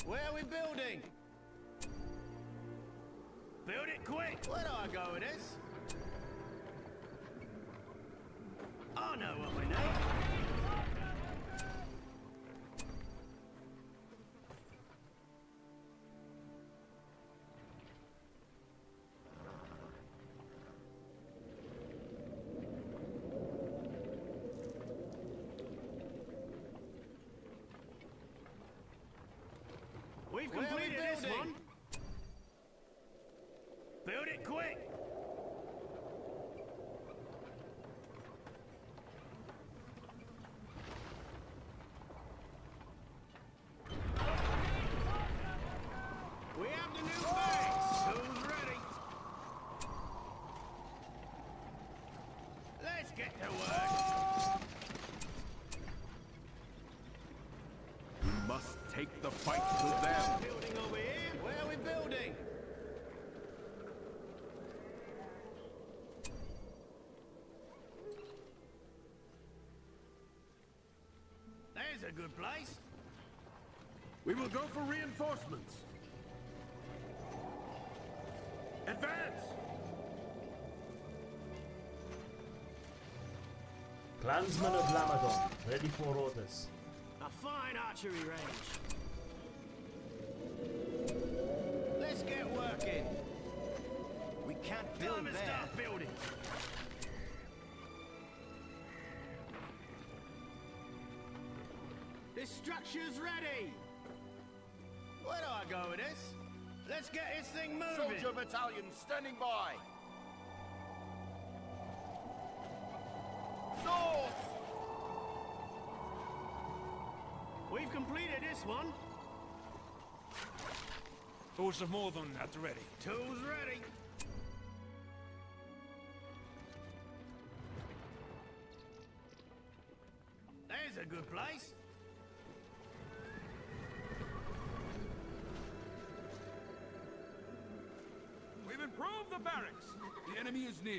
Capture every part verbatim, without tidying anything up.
Where are we building? Build it quick! Where do I go with this? I know what we need. We've completed this one. Build it quick! We have the new base. Who's ready? Let's get to work. We must take the fight to them. Building over here. Where are we building? There's a good place. We will go for reinforcements. Advance! Clansmen of Lamadon, ready for orders. A fine archery range. Let's get working. We can't build there. Start building. This structure's ready. Where do I go with this? Let's get this thing moving. Soldier battalion standing by. Swords! We've completed this one. Horse of more than that ready. Tools ready. There's a good place. We've improved the barracks. The enemy is near.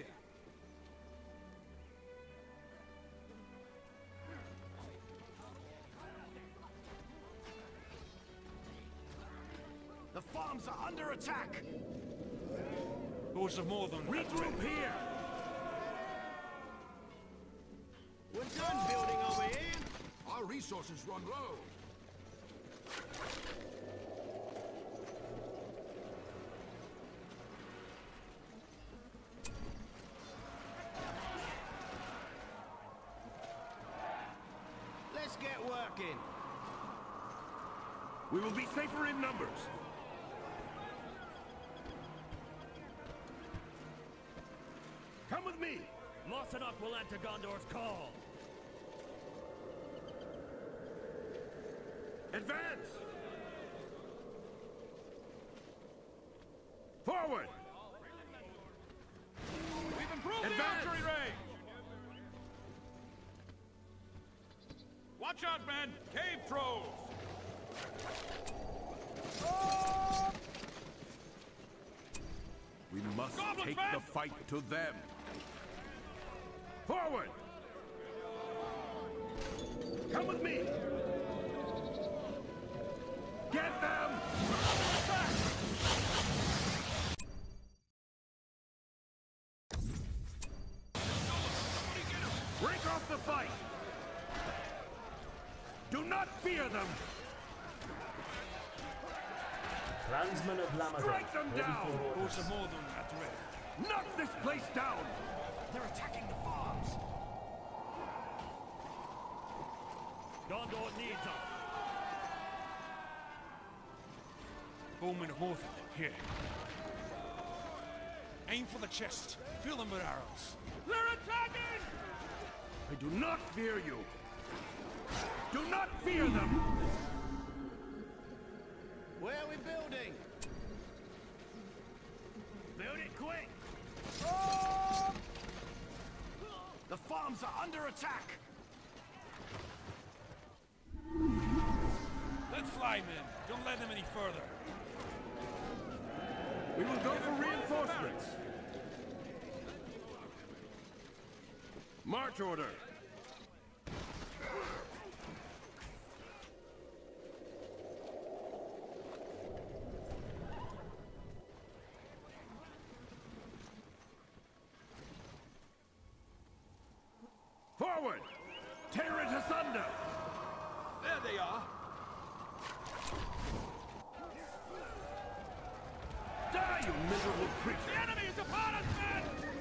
The farms are under attack. Horse of more than that Regroup ready. here! We're done building over here. Our resources run low. Let's get working. We will be safer in numbers. Come with me! Mossanock will answer Gondor's call. Advance! Forward! We've improved Advance! the archery range. Watch out, men! Cave trolls! We must Goblins, take man! the fight to them. Forward! Come with me! Get them! Break off the fight! Do not fear them! Clansmen of Lamadon, Strike them ready down! for orders. Horse of more than that ready. Knock this place down! They're attacking the farms. Gondor needs us. Bowman of Morthon, here. Aim for the chest. Fill them with arrows. They're attacking! I do not fear you! Do not fear them! Where are we building? Build it quick. The farms are under attack. Let's fly, men. Don't let them any further. We will go for reinforcements! March order! Forward! Tear it asunder! There they are. Die, you miserable creature! The enemy is upon us, men!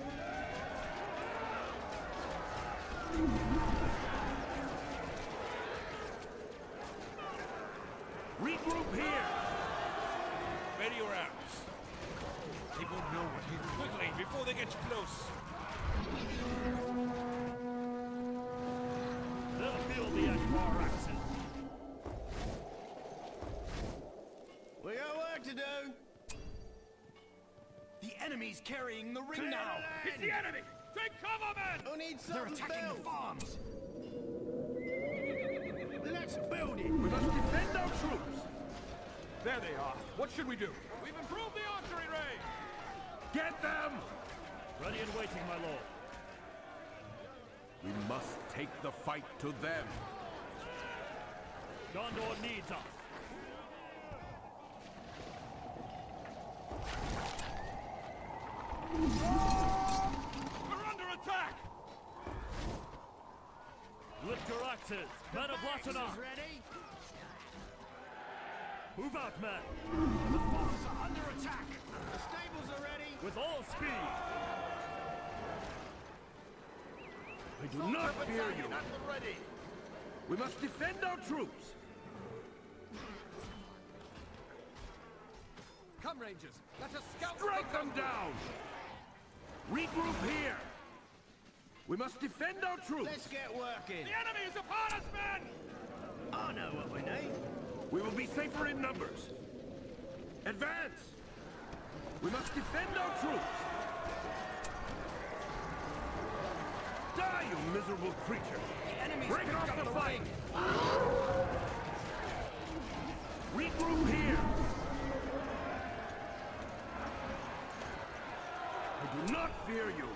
Regroup here! Ready your arrows. They won't know what hit them quickly before they get too close. They'll feel the Akbar accent. We got work to do. The enemy's carrying the ring Clear now. the land. It's the enemy! Take cover, men! Who needs They're something attacking built? the farms. Let's build it. We must defend our troops! There they are. What should we do? We've improved the archery range. Get them! Ready and waiting, my lord. We must take the fight to them. Gondor needs us. We're under attack! Lift your axes, men of Axes Lassana. ready? Move out, men. The farms are under attack! The stables are ready. With all speed. I do not fear you. At the ready! We must defend our troops. Come, Rangers. Let us scout. Strike them down! Regroup here! We must defend our troops! Let's get working. The enemy is upon us, men! I know what we need. We will be safer in numbers. Advance! We must defend our troops! Die, you miserable creature! The enemy's Break picked off up the the fight! ring. Regroup here! I do not fear you!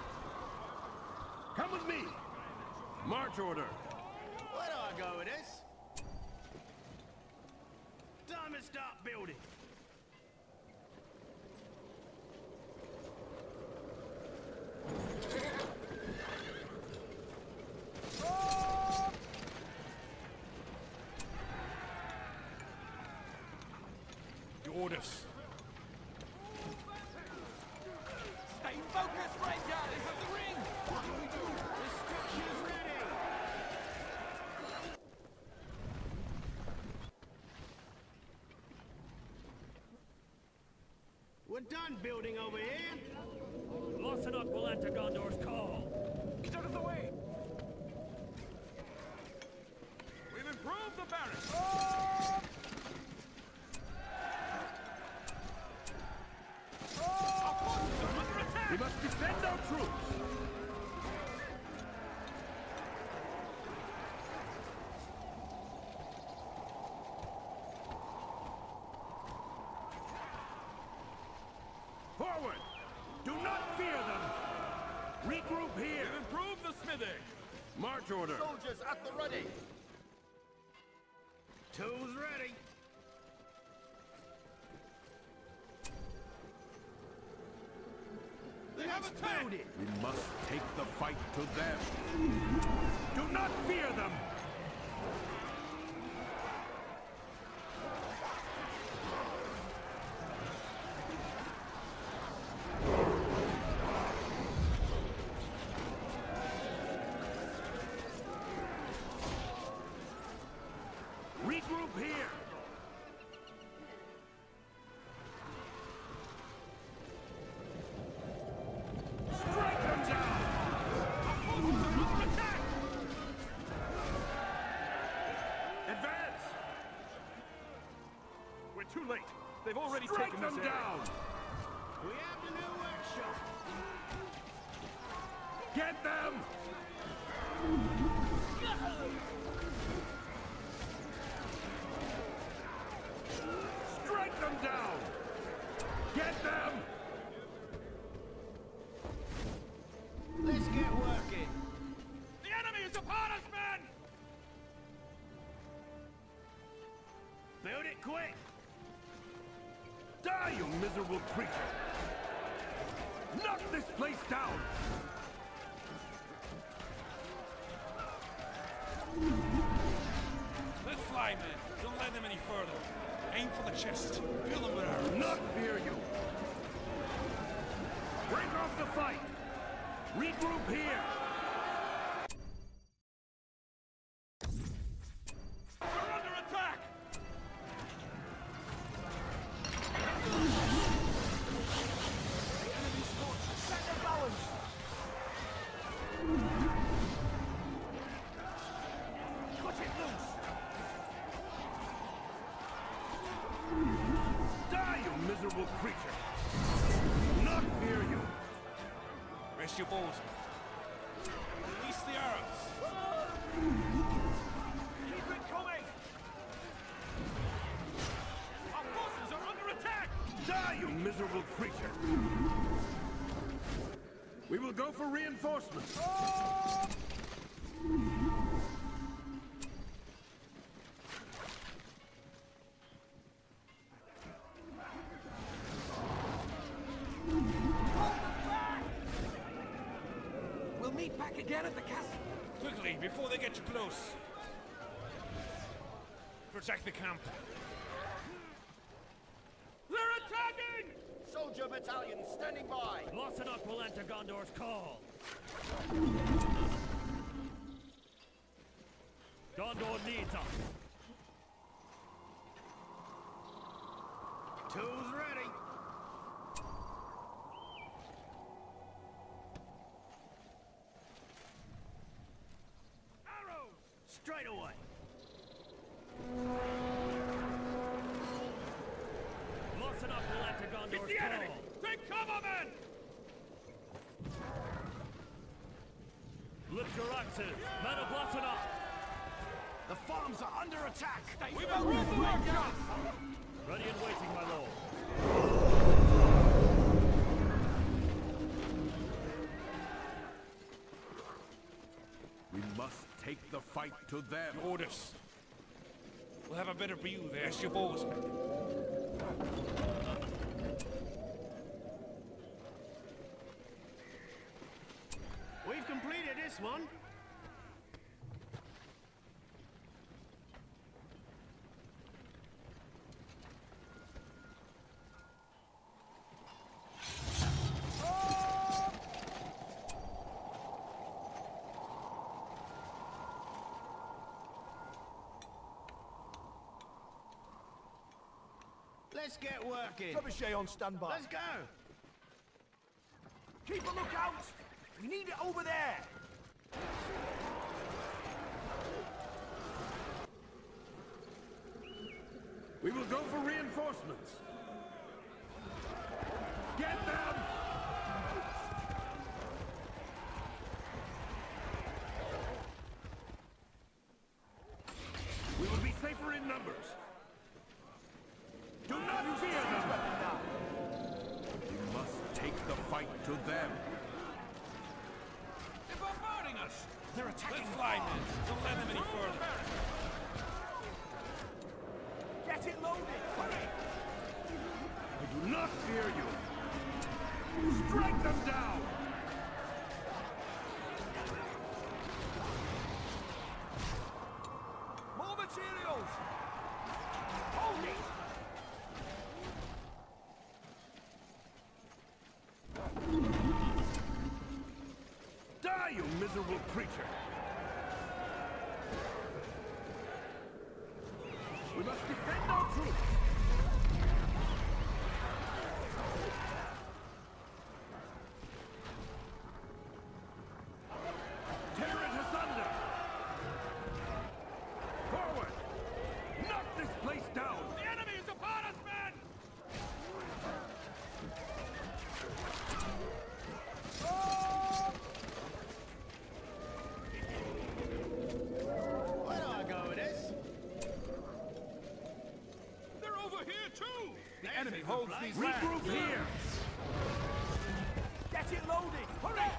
Come with me! March order! Where do I go with this? Time to start building. Your orders. Stay focused, Ranger! They have the ring! What do we do? The structure's ready. We're done building over here. Lassana will enter Gondor's call. Get out of the way! We've improved the barracks! Our forces are under attack! We must defend our troops! Forward! Do not fear them! Regroup here! We've improved the smithing! March order! Soldiers at the ready! Tools ready. Let's build it. We must take the fight to them! Do not fear them! Regroup here! Strike them down! Attack! Advance! We're too late. They've already Strike taken them this area. down! We have the new workshop. Get them! Strike them down! Get them! Let's get working. The enemy is upon us, men! Build it quick. Die, you miserable creature! Knock this place down! Let's fly, man. Don't let them any further. Aim for the chest. Fill them with arrows. Not fear you. Break off the fight. Regroup here. We're under attack! Set their balance! Cut it loose! Die, you miserable creature. Not fear you. Rest your balls. Release the arrows. Keep it coming! Our forces are under attack! Die, you miserable creature. We will go for reinforcements. We'll meet back again at the castle. Quickly, before they get too close. Protect the camp. They're attacking! Soldier battalion standing by. Lossenok will enter Gondor's call. Gondor needs us. Tools ready. Arrows! Straight away. Lossenok will enter Gondor's call. Take cover, men! Lift your axes, men of Lossenok. The farms are under attack. We will rule the workshop. Ready and waiting, my lord. We must take the fight to them. Orders. We'll have a better view there. Rest your balls, man. We've completed this one. Let's get working. Trebuchet on standby. Let's go. Keep a lookout! We need it over there! We will go for reinforcements. Get them! We will be safer in numbers. Do not fear them! We must take the fight to them. They're bombarding us! They're attacking. Let's fly, men. Don't let them any further. Get it loaded! Hurry! I do not fear you. Strike them down! More materials! Hold it! Die, you miserable creature! We must defend our troops! Tear it asunder! Forward! Knock this place down! The enemy is upon us, men! Where do I go with this? They're over here too! The enemy holds these lands. Regroup here! Get it loaded! Hurry!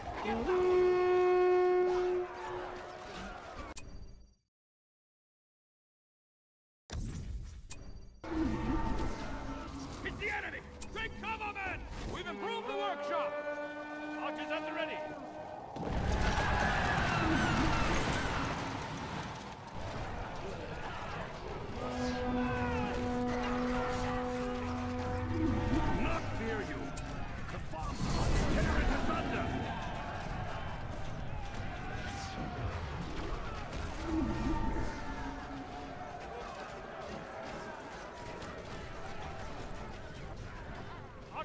It's the enemy! Take cover, men! We've improved the workshop! Archers at the ready!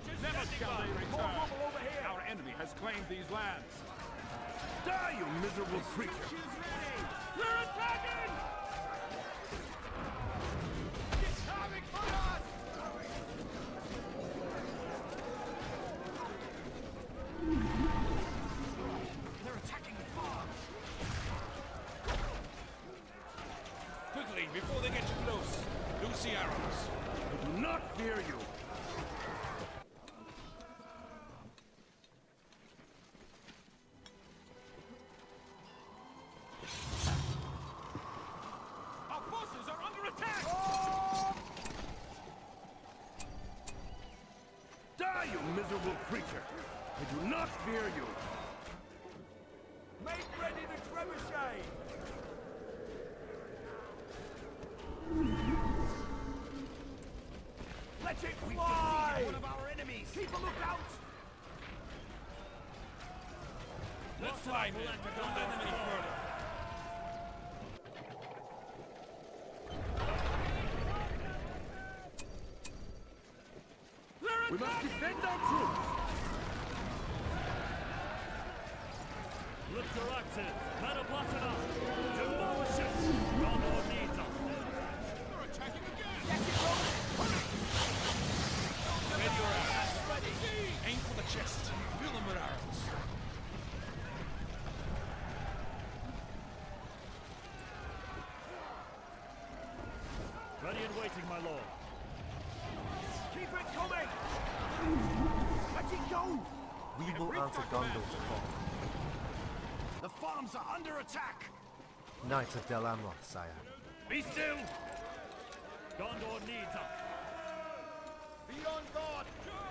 Archers Never standing shall by. they More return. rubble over here. Our enemy has claimed these lands. Die, you miserable creature! Structures ready! We're attacking! It's coming for us! They're attacking the farms. Quickly, before they get too close. Loose the arrows. I do not fear you. Our forces are under attack! Die, you miserable creature! I do not fear you. Make ready the trebuchet! Let it fly! One of our enemies! Keep a lookout! Let's fly, men. Don't let them any further. We must defend our troops. Lift your axes. Men are blasted up. Demolish it. Gondor needs us. They're attacking again. Get it rolling! Ready your arrows. Aim for the chest. Fill them with arrows. Ready and waiting, my lord. Keep it coming! Let it go! We will answer Gondor's call. The farms are under attack! Knights of Del Amroth, sire. Be still. Gondor needs us. Be on guard!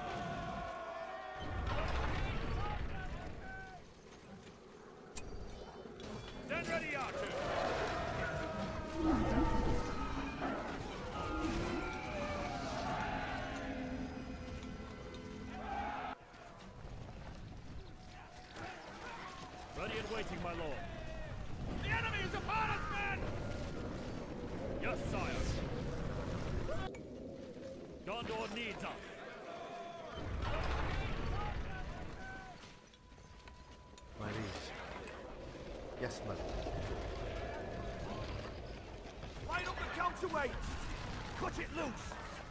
Stand ready, archers. Ready and waiting, my lord. The enemy is upon us, men! Yes, sire. Gondor needs us. My liege. Yes, my lord. Line up the counterweight! Cut it loose!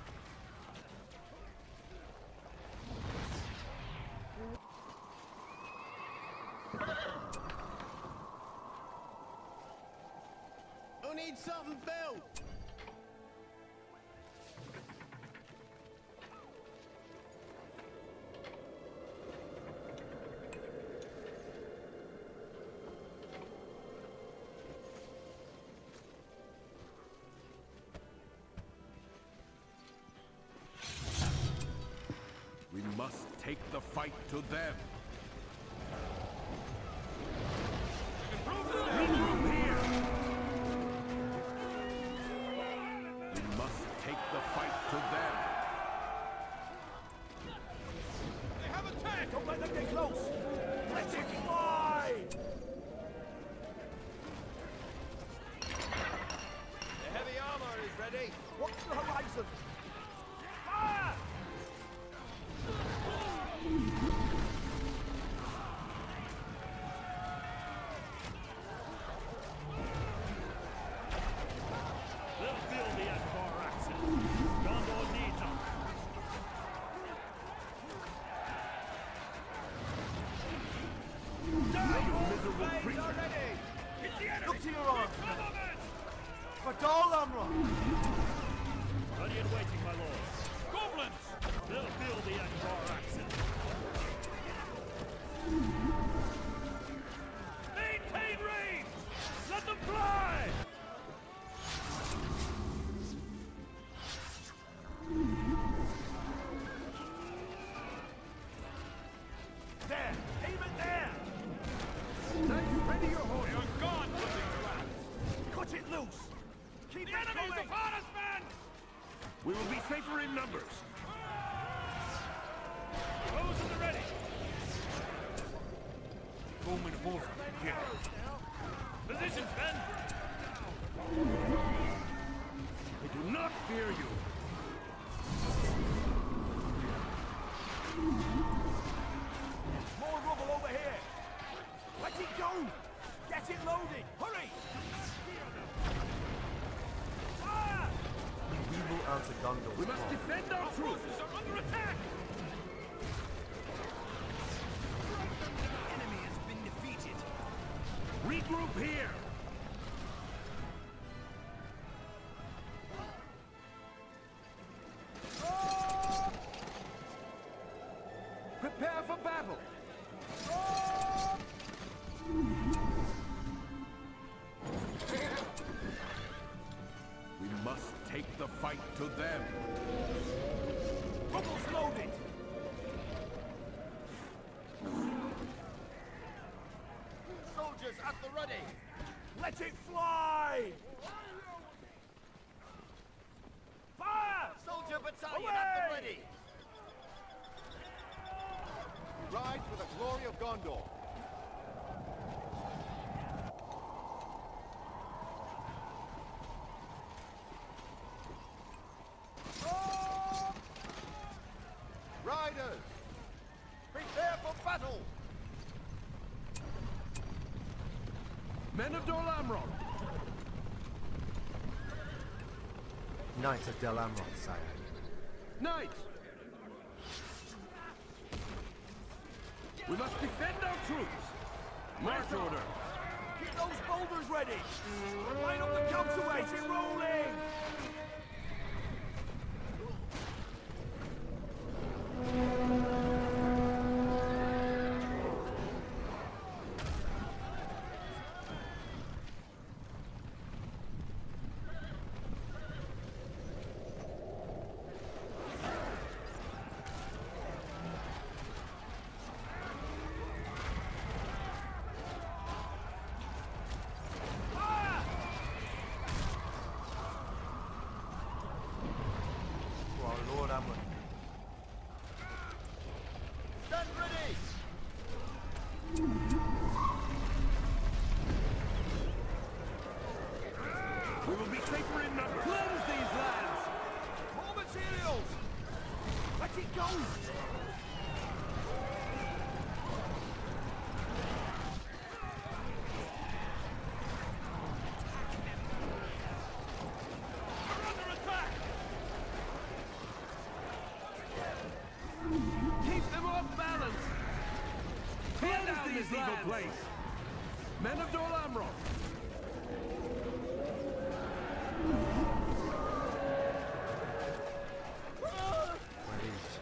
Who needs something built? We must take the fight to them. Regroup here! We must take the fight to them. They have attacked! Don't let them get close! Let it fly! The heavy armor is ready. Watch the horizon! Fire! They'll feel the Akbar accent. Gondor needs us. Die, you miserable Blades creature! are ready. Look to your arms! For Dol Amroth! Ready and waiting, my lord. Goblins! They'll feel the Akbar accent. Maintain range! Let them fly! There! Aim it there! Knights, ready your horses! You're gone from these lands! Cut it loose! Keep The it enemy is coming! upon us, men! We will be safer in numbers. Those at the ready! Bowman over. Here. Positions, men! I do not fear you. answer Gondor's We must call. defend our troops! Are under attack! Enemy has been defeated. Regroup here! Prepare for battle! We must take the fight to them! Rubbles loaded! Soldiers at the ready. Let it fly! Fire! Soldier battalion Away! at the ready. Ride for the glory of Gondor. Riders, prepare for battle. Men of Dol Amroth! Knights of Del Amroth, sire. Knights! We must defend our troops! March order! Keep those boulders ready! Line up the counterweight and rolling! To our Lord Amroth. Stand ready. We will be safer in numbers! Cleanse these lands! More materials! Let it go! We're under attack! Keep them off balance! Tear down this evil place! Men of Dol Amroth! My liege.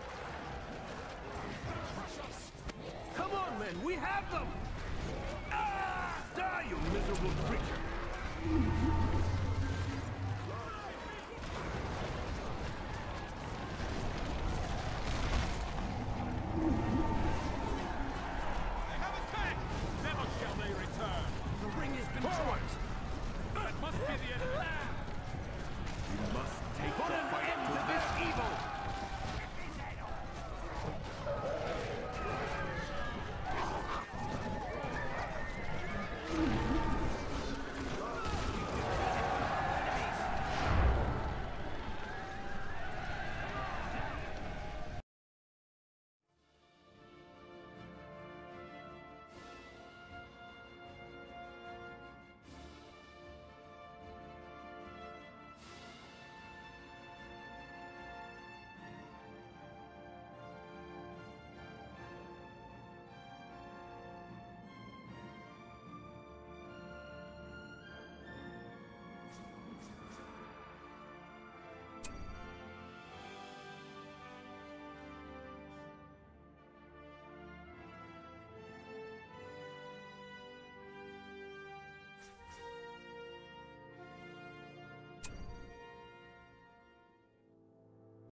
Come on, men! We have them! Ah! Die, you miserable creature!